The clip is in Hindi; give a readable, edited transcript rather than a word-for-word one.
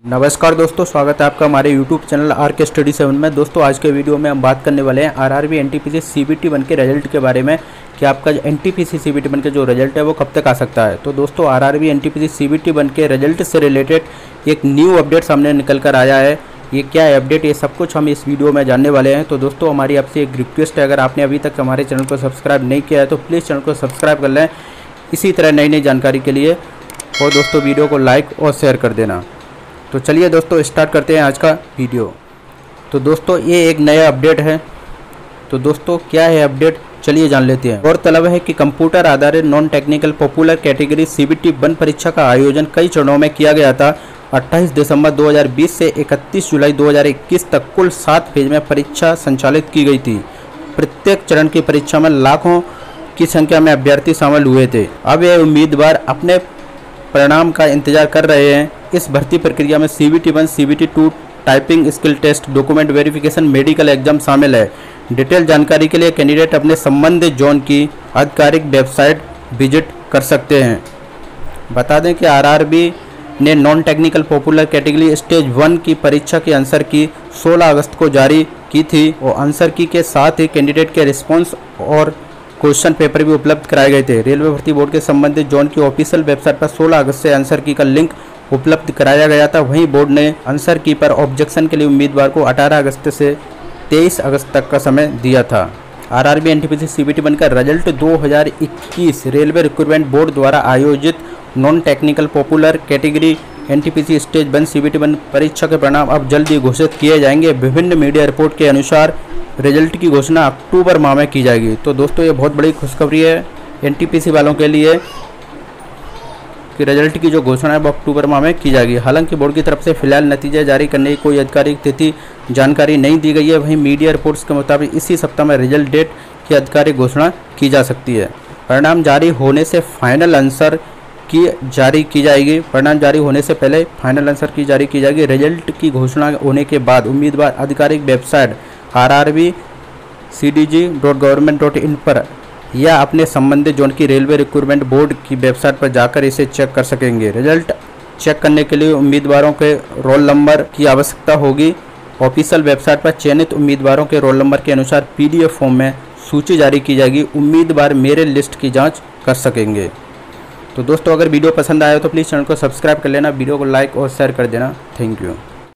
नमस्कार दोस्तों, स्वागत है आपका हमारे YouTube चैनल RK Study 7 में। दोस्तों आज के वीडियो में हम बात करने वाले हैं RRB NTPC CBT 1 के रिजल्ट के बारे में कि आपका NTPC CBT 1 के जो रिजल्ट है वो कब तक आ सकता है। तो दोस्तों RRB NTPC CBT 1 के रिजल्ट से रिलेटेड एक न्यू अपडेट सामने निकल कर आया है। ये क्या है अपडेट, ये सब कुछ हम इस वीडियो में जानने वाले हैं। तो दोस्तों हमारी आपसे एक रिक्वेस्ट है, अगर आपने अभी तक हमारे चैनल को सब्सक्राइब नहीं किया है तो प्लीज़ चैनल को सब्सक्राइब कर लें इसी तरह नई नई जानकारी के लिए, और दोस्तों वीडियो को लाइक और शेयर कर देना। तो चलिए दोस्तों स्टार्ट करते हैं आज का वीडियो। तो दोस्तों ये एक नया अपडेट है। तो दोस्तों क्या है अपडेट, चलिए जान लेते हैं। गौरतलब है कि कंप्यूटर आधारित non technical popular category CBT 1 परीक्षा का आयोजन कई चरणों में किया गया था। 28 दिसंबर 2020 से 31 जुलाई 2021 तक कुल 7 फेज में परीक्षा संचालित की गई थी। प्रत्येक चरण की परीक्षा में लाखों की संख्या में अभ्यर्थी शामिल हुए थे। अब ये उम्मीदवार अपने परिणाम का इंतजार कर रहे हैं। इस भर्ती प्रक्रिया में CBT 1, CBT 2, typing skill test, document verification, medical exam शामिल है। डिटेल जानकारी के लिए कैंडिडेट अपने संबंधित जोन की आधिकारिक वेबसाइट विजिट कर सकते हैं। बता दें कि RRB ने non technical popular category stage 1 की परीक्षा की आंसर की 16 अगस्त को जारी की थी और आंसर की के साथ ही कैंडिडेट के रिस्पॉन्स और क्वेश्चन पेपर भी उपलब्ध कराए गए थे। रेलवे भर्ती बोर्ड के संबंधित जोन की ऑफिशियल वेबसाइट पर 16 अगस्त से आंसर की का लिंक उपलब्ध कराया गया था। वहीं बोर्ड ने आंसर की पर ऑब्जेक्शन के लिए उम्मीदवार को 18 अगस्त से 23 अगस्त तक का समय दिया था। RRB NTPC CBT 1 का रिजल्ट 2021 रेलवे रिक्रूटमेंट बोर्ड द्वारा आयोजित non technical popular category NTPC stage 1 CBT 1 परीक्षा के परिणाम अब जल्द ही घोषित किए जाएंगे। विभिन्न मीडिया रिपोर्ट के अनुसार रिजल्ट की घोषणा अक्टूबर माह में की जाएगी। तो दोस्तों ये बहुत बड़ी खुशखबरी है NTPC वालों के लिए कि रिजल्ट की जो घोषणा है वो अक्टूबर माह में की जाएगी। हालांकि बोर्ड की तरफ से फिलहाल नतीजे जारी करने की कोई आधिकारिक तिथि जानकारी नहीं दी गई है। वहीं मीडिया रिपोर्ट्स के मुताबिक इसी सप्ताह में रिजल्ट डेट की आधिकारिक घोषणा की जा सकती है। परिणाम जारी होने से फाइनल आंसर की जारी की जाएगी। परिणाम जारी होने से पहले फाइनल आंसर की जारी की जाएगी। रिजल्ट की घोषणा होने के बाद उम्मीदवार आधिकारिक वेबसाइट rrbcdg.government.in पर या अपने संबंधित जोन की रेलवे रिक्रूटमेंट बोर्ड की वेबसाइट पर जाकर इसे चेक कर सकेंगे। रिजल्ट चेक करने के लिए उम्मीदवारों के रोल नंबर की आवश्यकता होगी। ऑफिशियल वेबसाइट पर चयनित उम्मीदवारों के रोल नंबर के अनुसार PDF फॉर्म में सूची जारी की जाएगी। उम्मीदवार मेरिट लिस्ट की जाँच कर सकेंगे। तो दोस्तों अगर वीडियो पसंद आया तो प्लीज़ चैनल को सब्सक्राइब कर लेना, वीडियो को लाइक और शेयर कर देना। Thank you.